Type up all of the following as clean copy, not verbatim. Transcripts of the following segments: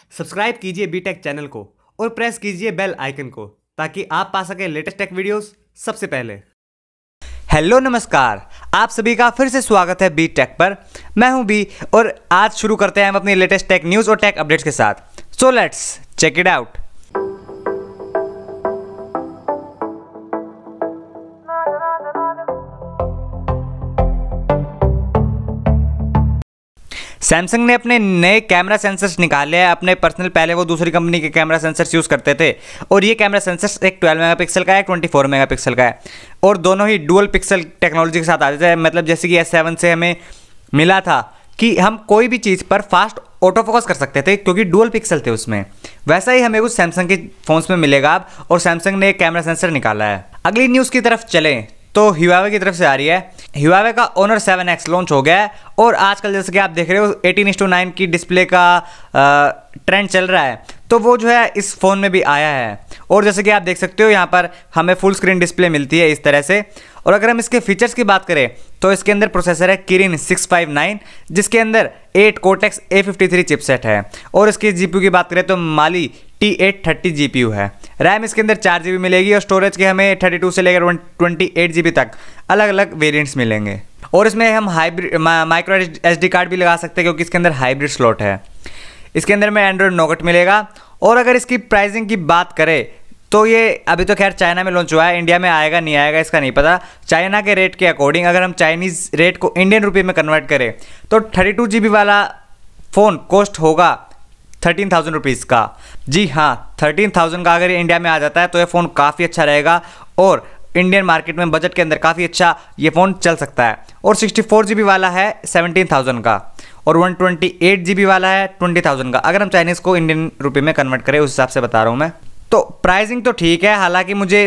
Subscribe कीजिए BTech channel को और प्रेस कीजिए बेल आइकन को ताकि आप पा सकें लेटेस्ट टेक वीडियोस सबसे पहले। हेलो नमस्कार, आप सभी का फिर से स्वागत है बीटेक पर। मैं हूं बी और आज शुरू करते हैं हम अपनी लेटेस्ट टेक न्यूज़ और टेक अपडेट्स के साथ। So let's check it out. Samsung ने अपने नए कैमरा सेंसर्स निकाले हैं अपने पर्सनल। पहले वो दूसरी कंपनी के कैमरा सेंसर्स यूज़ करते थे और ये कैमरा सेंसर्स एक 12 मेगापिक्सल का है, 24 मेगापिक्सल का है और दोनों ही डुअल पिक्सल टेक्नोलॉजी के साथ आते थे। मतलब जैसे कि S7 से हमें मिला था कि हम कोई भी चीज़ पर फास्ट ऑटो फोकस कर सकते थे क्योंकि डुअल पिक्सल थे उसमें, वैसा ही हमें कुछ सैमसंग के फ़ोन्स में मिलेगा अब। और सैमसंग ने एक कैमरा सेंसर निकाला है। अगली न्यूज़ की तरफ चलें तो Huawei की तरफ से आ रही है। Huawei का Honor 7X लॉन्च हो गया है और आजकल जैसे कि आप देख रहे हो 18:9 की डिस्प्ले का ट्रेंड चल रहा है, तो वो जो है इस फ़ोन में भी आया है। और जैसे कि आप देख सकते हो यहाँ पर हमें फुल स्क्रीन डिस्प्ले मिलती है इस तरह से। और अगर हम इसके फीचर्स की बात करें तो इसके अंदर प्रोसेसर है Kirin 659 जिसके अंदर 8 Cortex A53 चिपसेट है। और इसकी GPU की बात करें तो Mali T830 GPU है। रैम इसके अंदर 4 GB मिलेगी और स्टोरेज के हमें 32 से लेकर 28 GB तक अलग अलग वेरिएंट्स मिलेंगे। और इसमें हम हाइब्रिड माइक्रो SD कार्ड भी लगा सकते हैं क्योंकि इसके अंदर हाइब्रिड स्लॉट है। इसके अंदर में एंड्रॉयड नोगट मिलेगा। और अगर इसकी प्राइसिंग की बात करें तो ये अभी तो खैर चाइना में लॉन्च हुआ है, इंडिया में आएगा नहीं आएगा इसका नहीं पता। चाइना के रेट के अकॉर्डिंग अगर हम चाइनीज़ रेट को इंडियन रुपये में कन्वर्ट करें तो 32 GB वाला फ़ोन कॉस्ट होगा 13,000 रुपीज़ का। जी हाँ, 13,000 का अगर ये इंडिया में आ जाता है तो ये फ़ोन काफ़ी अच्छा रहेगा और इंडियन मार्केट में बजट के अंदर काफ़ी अच्छा ये फ़ोन चल सकता है। और 64 GB वाला है 17,000 का और 128 GB वाला है 20,000 का। अगर हम चाइनीज़ को इंडियन रुपये में कन्वर्ट करें उस हिसाब से बता रहा हूँ मैं। तो प्राइसिंग तो ठीक है, हालांकि मुझे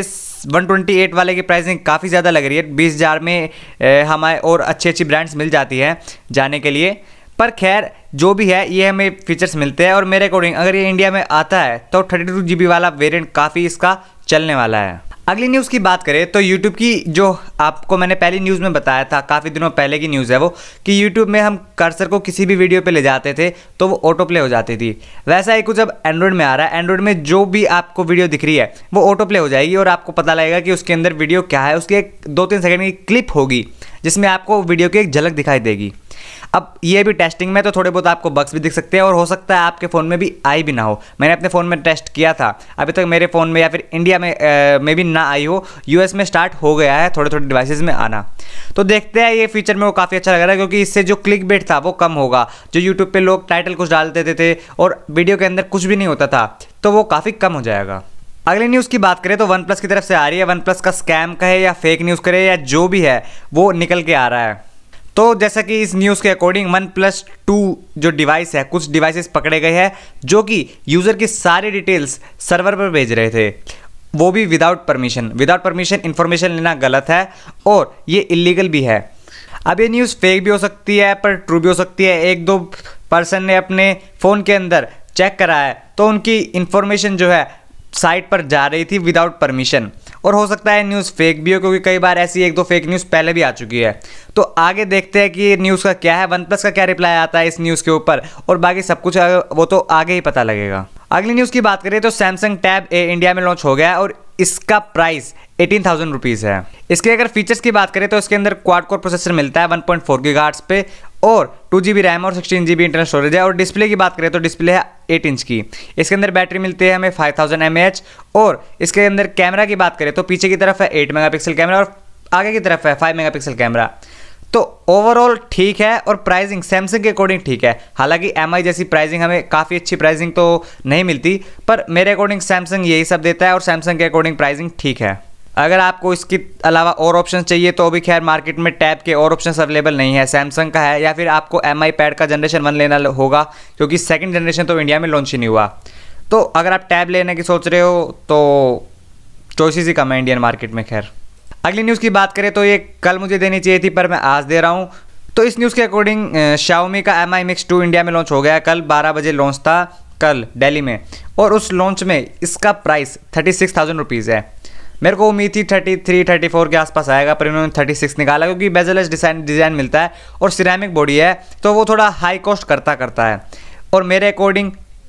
128 वाले की प्राइसिंग काफ़ी ज़्यादा लग रही है। 20,000 में हमारे और अच्छी ब्रांड्स मिल जाती हैं जाने के लिए। पर खैर जो भी है ये हमें फीचर्स मिलते हैं और मेरे अकॉर्डिंग अगर ये इंडिया में आता है तो 32 GB वाला वेरिएंट काफ़ी इसका चलने वाला है। अगली न्यूज़ की बात करें तो YouTube की, जो आपको मैंने पहली न्यूज़ में बताया था, काफ़ी दिनों पहले की न्यूज़ है वो, कि YouTube में हम कर्सर को किसी भी वीडियो पे ले जाते थे तो वो ऑटो प्ले हो जाती थी। वैसा ही कुछ अब एंड्रॉयड में आ रहा है। एंड्रॉयड में जो भी आपको वीडियो दिख रही है वो ऑटो प्ले हो जाएगी और आपको पता लगेगा कि उसके अंदर वीडियो क्या है। उसकी एक 2-3 सेकंड की क्लिप होगी जिसमें आपको वीडियो की एक झलक दिखाई देगी। अब ये भी टेस्टिंग में, तो थोड़े बहुत आपको बग्स भी दिख सकते हैं और हो सकता है आपके फ़ोन में भी आई भी ना हो। मैंने अपने फ़ोन में टेस्ट किया था, अभी तक मेरे फ़ोन में या फिर इंडिया में भी ना आई हो। US में स्टार्ट हो गया है थोड़े डिवाइसेस में आना। तो देखते हैं, ये फीचर में वो काफ़ी अच्छा लग रहा है क्योंकि इससे जो क्लिक बेट था वो कम होगा। जो यूट्यूब पर लोग टाइटल कुछ डाल देते थे और वीडियो के अंदर कुछ भी नहीं होता था तो वो काफ़ी कम हो जाएगा। अगली न्यूज़ की बात करें तो OnePlus की तरफ से आ रही है। OnePlus का स्कैम कहे या फेक न्यूज़ करे या जो भी है वो निकल के आ रहा है। तो जैसा कि इस न्यूज़ के अकॉर्डिंग OnePlus 2 जो डिवाइस है, कुछ डिवाइसेस पकड़े गए हैं जो कि यूज़र की सारी डिटेल्स सर्वर पर भेज रहे थे, वो भी without permission. Without permission information लेना गलत है और ये इलीगल भी है। अब ये न्यूज़ फेक भी हो सकती है पर ट्रू भी हो सकती है। 1-2 पर्सन ने अपने फ़ोन के अंदर चेक करा है तो उनकी इन्फॉर्मेशन जो है साइट पर जा रही थी विदाउट परमिशन। और हो सकता है न्यूज़ फेक भी हो क्योंकि कई बार ऐसी 1-2 फेक न्यूज़ पहले भी आ चुकी है। तो आगे देखते हैं कि न्यूज़ का क्या है, OnePlus का क्या रिप्लाई आता है इस न्यूज़ के ऊपर और बाकी सब कुछ वो तो आगे ही पता लगेगा। अगली न्यूज़ की बात करें तो Samsung Tab A इंडिया में लॉन्च हो गया है और इसका प्राइस 18,000 रुपीज़ है। इसके अगर फीचर्स की बात करें तो इसके अंदर क्वाड कोर प्रोसेसर मिलता है 1.4 GHz पे और 2 GB रैम और 16 GB इंटरनल स्टोरेज है। और डिस्प्ले की बात करें तो डिस्प्ले है 8 इंच की। इसके अंदर बैटरी मिलती है हमें 5000 mAh। और इसके अंदर कैमरा की बात करें तो पीछे की तरफ है 8 मेगापिक्सल कैमरा और आगे की तरफ है 5 मेगापिक्सल कैमरा। तो ओवरऑल ठीक है और प्राइसिंग सैमसंग के अकॉर्डिंग ठीक है। हालांकि MI जैसी प्राइसिंग हमें काफ़ी अच्छी प्राइसिंग तो नहीं मिलती, पर मेरे अकॉर्डिंग सैमसंग यही सब देता है और सैमसंग के अकॉर्डिंग प्राइसिंग ठीक है। अगर आपको इसके अलावा और ऑप्शन चाहिए तो अभी खैर मार्केट में टैब के और ऑप्शन अवेलेबल नहीं है, सैमसंग का है, या फिर आपको MI पैड का जनरेशन 1 लेना होगा क्योंकि सेकंड जनरेशन तो इंडिया में लॉन्च ही नहीं हुआ। तो अगर आप टैब लेने की सोच रहे हो तो चॉइसेस ही कम है इंडियन मार्केट में। खैर अगली न्यूज़ की बात करें तो ये कल मुझे देनी चाहिए थी पर मैं आज दे रहा हूँ। तो इस न्यूज़ के अकॉर्डिंग Xiaomi का Mi Mix 2 इंडिया में लॉन्च हो गया। कल 12 बजे लॉन्च था कल दिल्ली में और उस लॉन्च में इसका प्राइस 36,000 रुपीज़ है। मेरे को उम्मीद थी 33-34 के आसपास आएगा पर इन्होंने 36 निकाला क्योंकि बेजलेस डिज़ाइन मिलता है और सिरेमिक बॉडी है तो वो थोड़ा हाई कॉस्ट करता है। और मेरे अकॉर्डिंग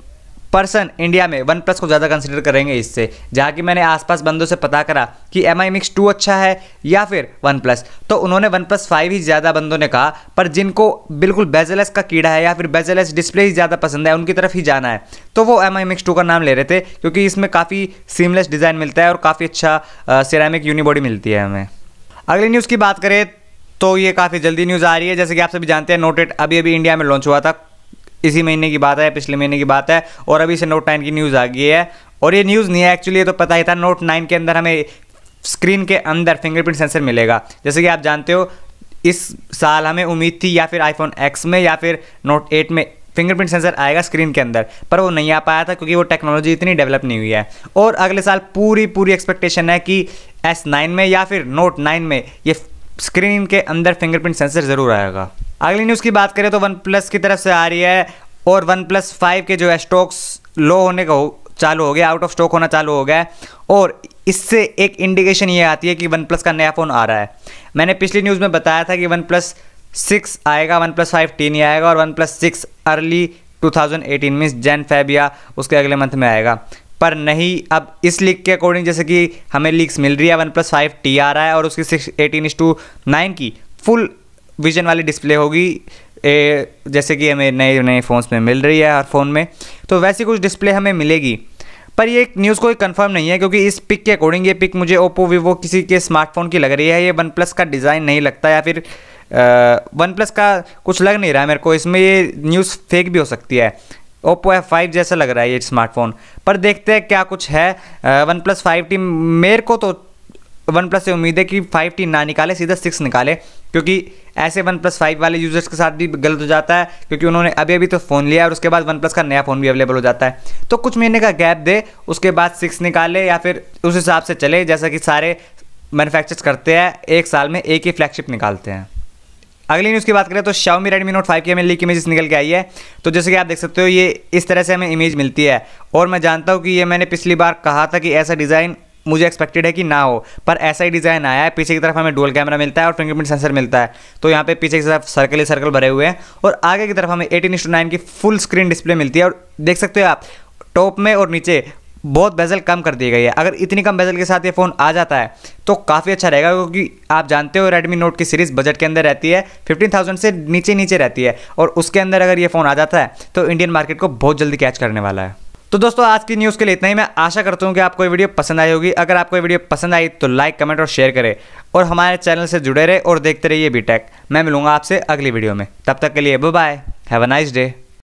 पर्सन इंडिया में वन प्लस को ज़्यादा कंसिडर करेंगे इससे। जहाँ कि मैंने आसपास बंदों से पता करा कि MI Mix 2 अच्छा है या फिर वन प्लस, तो उन्होंने वन प्लस 5 ही ज़्यादा बंदों ने कहा। पर जिनको बिल्कुल बेजलेस का कीड़ा है या फिर बेजलेस डिस्प्ले ही ज़्यादा पसंद है, उनकी तरफ ही जाना है, तो वो MI Mix 2 का नाम ले रहे थे, क्योंकि इसमें काफ़ी सीमलेस डिज़ाइन मिलता है और काफ़ी अच्छा सिरेमिक यूनिबॉडी मिलती है हमें। अगली न्यूज़ की बात करें तो ये काफ़ी जल्दी न्यूज़ आ रही है। जैसे कि आप सभी जानते हैं, नोट 8 अभी अभी इंडिया में लॉन्च हुआ था, इसी महीने की बात है, पिछले महीने की बात है, और अभी से नोट 9 की न्यूज़ आ गई है। और ये न्यूज़ नहीं है एक्चुअली, ये तो पता ही था। नोट 9 के अंदर हमें स्क्रीन के अंदर फिंगरप्रिंट सेंसर मिलेगा। जैसे कि आप जानते हो, इस साल हमें उम्मीद थी या फिर आईफोन X में या फिर नोट 8 में फिंगरप्रिंट सेंसर आएगा स्क्रीन के अंदर, पर वो नहीं आ पाया था क्योंकि वो टेक्नोलॉजी इतनी डेवलप नहीं हुई है। और अगले साल पूरी एक्सपेक्टेशन है कि S9 में या फिर नोट 9 में ये स्क्रीन के अंदर फिंगरप्रिंट सेंसर ज़रूर आएगा। अगली न्यूज़ की बात करें तो वन प्लस की तरफ से आ रही है, और वन प्लस 5 के जो है स्टॉक्स लो होने का चालू हो गया, आउट ऑफ स्टॉक होना चालू हो गया है। और इससे एक इंडिकेशन ये आती है कि वन प्लस का नया फ़ोन आ रहा है। मैंने पिछली न्यूज़ में बताया था कि वन प्लस 6 आएगा, वन प्लस 5 टीन ही आएगा, और OnePlus 6 early 2018 means Jan Feb या उसके अगले मंथ में आएगा। पर नहीं, अब इस लीक के अकॉर्डिंग जैसे कि हमें लीक्स मिल रही है, वन प्लस 5T आ रहा है और उसकी 618:9 की फुल विजन वाली डिस्प्ले होगी, जैसे कि हमें नए फ़ोन्स में मिल रही है हर फ़ोन में, तो वैसी कुछ डिस्प्ले हमें मिलेगी। पर ये न्यूज़ कोई कंफर्म नहीं है, क्योंकि इस पिक के अकॉर्डिंग ये पिक मुझे ओप्पो वीवो किसी के स्मार्टफोन की लग रही है। ये वन प्लस का डिज़ाइन नहीं लगता, या फिर वन प्लस का कुछ लग नहीं रहा है मेरे को। इसमें ये न्यूज़ फेक भी हो सकती है। ओप्पो F5 जैसा लग रहा है ये स्मार्टफोन, पर देखते हैं क्या कुछ है। वन प्लस 5T, मेरे को तो वन प्लस से उम्मीद है कि 5T ना निकाले, सीधा 6 निकाले, क्योंकि ऐसे वन प्लस 5 वाले यूजर्स के साथ भी गलत हो जाता है, क्योंकि उन्होंने अभी तो फ़ोन लिया और उसके बाद वन प्लस का नया फ़ोन भी अवेलेबल हो जाता है। तो कुछ महीने का गैप दे, उसके बाद 6 निकाले, या फिर उस हिसाब से चले जैसा कि सारे मैन्युफैक्चर्स करते हैं, एक साल में एक ही फ्लैगशिप निकालते हैं। अगली न्यूज़ की बात करें तो Xiaomi Redmi Note 5 की हमें लीक इमेजेस निकल के आई है। तो जैसे कि आप देख सकते हो, ये इस तरह से हमें इमेज मिलती है, और मैं जानता हूँ कि ये मैंने पिछली बार कहा था कि ऐसा डिज़ाइन मुझे एक्सपेक्टेड है कि ना हो, पर ऐसा ही डिज़ाइन आया है। पीछे की तरफ हमें डुअल कैमरा मिलता है और फिंगरप्रिंट सेंसर मिलता है। तो यहाँ पे पीछे की तरफ सर्कल ही सर्कल भरे हुए हैं, और आगे की तरफ हमें 18:9 की फुल स्क्रीन डिस्प्ले मिलती है। और देख सकते हो आप, टॉप में और नीचे बहुत बेजल कम कर दी गई है। अगर इतनी कम बेजल के साथ ये फ़ोन आ जाता है तो काफ़ी अच्छा रहेगा, क्योंकि आप जानते हो Redmi Note की सीरीज़ बजट के अंदर रहती है, 15,000 से नीचे रहती है, और उसके अंदर अगर ये फ़ोन आ जाता है तो इंडियन मार्केट को बहुत जल्दी कैच करने वाला है। तो दोस्तों, आज की न्यूज़ के लिए इतना ही। मैं आशा करता हूँ कि आपको ये वीडियो पसंद आई होगी। अगर आपको ये वीडियो पसंद आई तो लाइक, कमेंट और शेयर करें, और हमारे चैनल से जुड़े रहे और देखते रहिए BTech। मैं मिलूंगा आपसे अगली वीडियो में, तब तक के लिए bye bye, have a nice day.